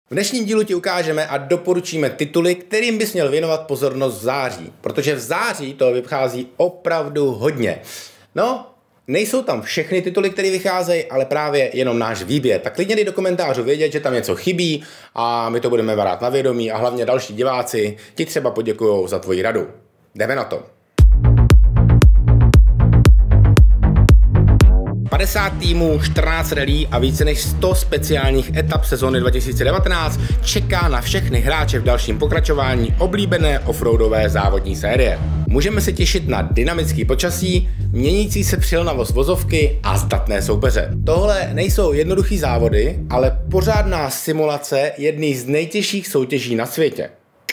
V dnešním dílu ti ukážeme a doporučíme tituly, kterým bys měl věnovat pozornost v září, protože v září toho vychází opravdu hodně. No, nejsou tam všechny tituly, které vycházejí, ale právě jenom náš výběr. Tak klidně dej do komentářů vědět, že tam něco chybí a my to budeme brát na vědomí a hlavně další diváci ti třeba poděkujou za tvoji radu. Jdeme na to. 50 týmů, 14 rally a více než 100 speciálních etap sezóny 2019 čeká na všechny hráče v dalším pokračování oblíbené offroadové závodní série. Můžeme se těšit na dynamický počasí, měnící se přilnavost vozovky a zdatné soupeře. Tohle nejsou jednoduchý závody, ale pořádná simulace jedné z nejtěžších soutěží na světě.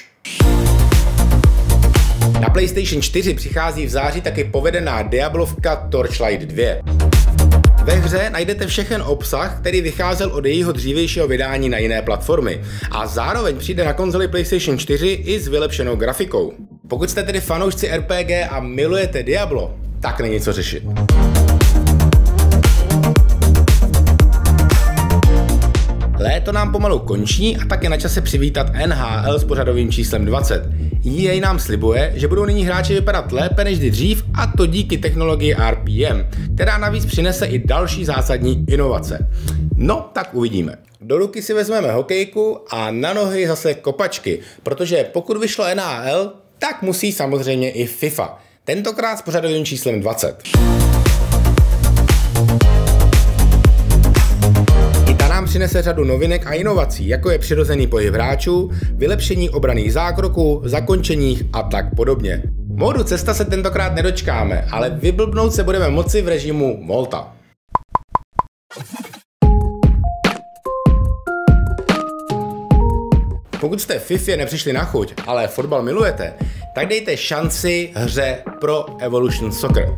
Na PlayStation 4 přichází v září taky povedená Diablovka Torchlight 2. Ve hře najdete všechen obsah, který vycházel od jejího dřívějšího vydání na jiné platformy a zároveň přijde na konzoli PlayStation 4 i s vylepšenou grafikou. Pokud jste tedy fanoušci RPG a milujete Diablo, tak není co řešit. Léto nám pomalu končí a tak je na čase přivítat NHL s pořadovým číslem 20. EA nám slibuje, že budou nyní hráči vypadat lépe než dřív, a to díky technologii RPM, která navíc přinese i další zásadní inovace. No, tak uvidíme. Do ruky si vezmeme hokejku a na nohy zase kopačky, protože pokud vyšlo NHL, tak musí samozřejmě i FIFA. Tentokrát s pořadovým číslem 20. Přinese řadu novinek a inovací, jako je přirozený pohyb hráčů, vylepšení obranných zákroků, zakončeních a tak podobně. Módu cesta se tentokrát nedočkáme, ale vyblbnout se budeme moci v režimu Volta. Pokud jste FIFA nepřišli na chuť, ale fotbal milujete, tak dejte šanci hře Pro Evolution Soccer.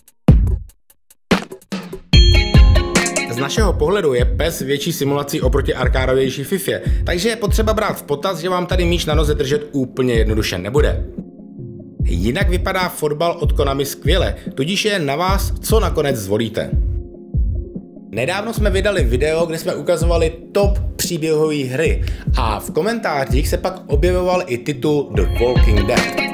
Z našeho pohledu je PES větší simulací oproti arkádovější FIFA, takže je potřeba brát v potaz, že vám tady míč na noze držet úplně jednoduše nebude. Jinak vypadá fotbal od Konami skvěle, tudíž je na vás, co nakonec zvolíte. Nedávno jsme vydali video, kde jsme ukazovali top příběhové hry a v komentářích se pak objevoval i titul The Walking Dead.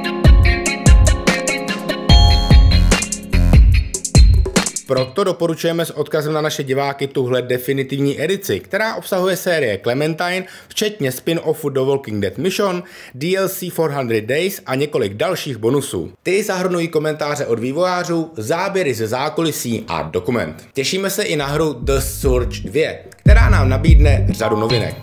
Proto doporučujeme s odkazem na naše diváky tuhle definitivní edici, která obsahuje série Clementine, včetně spin-offu The Walking Dead Mission, DLC 400 Days a několik dalších bonusů. Ty zahrnují komentáře od vývojářů, záběry ze zákulisí a dokument. Těšíme se i na hru The Surge 2, která nám nabídne řadu novinek.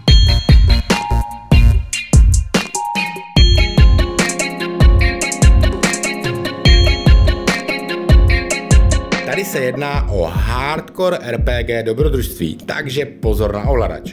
Tady se jedná o hardcore RPG dobrodružství, takže pozor na ovladač.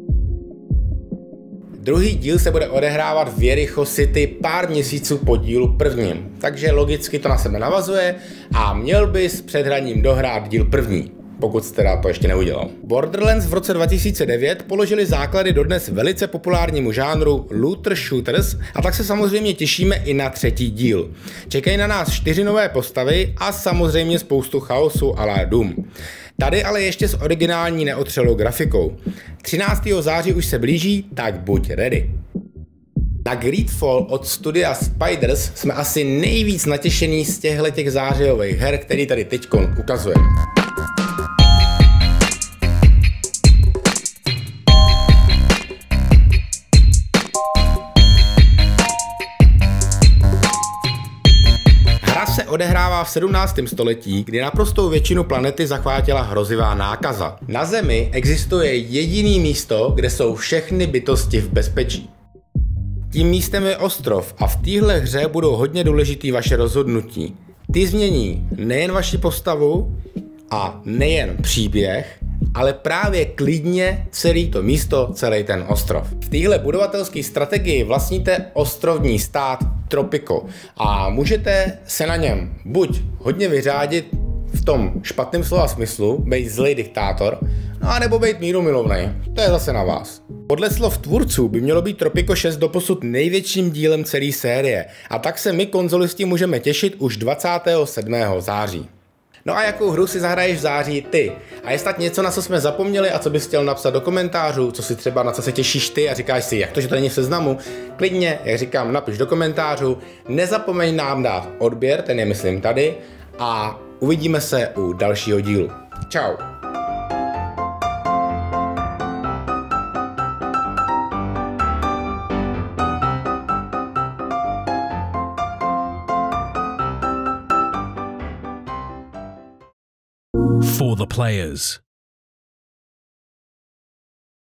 Druhý díl se bude odehrávat v Jericho City pár měsíců po dílu prvním, takže logicky to na sebe navazuje a měl bys před hraním dohrát díl první, pokud jste to ještě neudělal. Borderlands v roce 2009 položili základy dodnes velice populárnímu žánru looter shooters a tak se samozřejmě těšíme i na třetí díl. Čekají na nás 4 nové postavy a samozřejmě spoustu chaosu a la Doom. Tady ale ještě s originální neotřelou grafikou. 13. září už se blíží, tak buď ready. Na Greedfall od studia Spiders jsme asi nejvíc natěšení z těchto zářijových her, který tady teďkon ukazujeme. Se odehrává v 17. století, kdy naprostou většinu planety zachvátila hrozivá nákaza. Na Zemi existuje jediný místo, kde jsou všechny bytosti v bezpečí. Tím místem je ostrov a v téhle hře budou hodně důležitý vaše rozhodnutí. Ty změní nejen vaši postavu a nejen příběh, ale právě klidně celý to místo, celý ten ostrov. V téhle budovatelské strategii vlastníte ostrovní stát Tropico a můžete se na něm buď hodně vyřádit v tom špatném slova smyslu, být zlej diktátor, no a nebo být mírumilovnej. To je zase na vás. Podle slov tvůrců by mělo být Tropico 6 doposud největším dílem celé série a tak se my konzolisti můžeme těšit už 27. září. No a jakou hru si zahraješ v září ty? A je snad něco, na co jsme zapomněli a co bys chtěl napsat do komentářů, co si třeba na co se těšíš ty a říkáš si, jak to, že to není v seznamu? Klidně, jak říkám, napiš do komentářů. Nezapomeň nám dát odběr, ten je myslím tady, a uvidíme se u dalšího dílu. Čau. For the players.